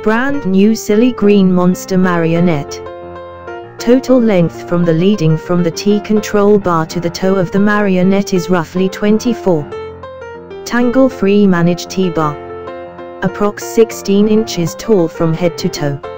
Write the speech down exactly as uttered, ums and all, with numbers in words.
Brand new silly green monster marionette. Total length from the leading from the T control bar to the toe of the marionette is roughly twenty-four. Tangle free managed T-bar. Approx sixteen inches tall from head to toe.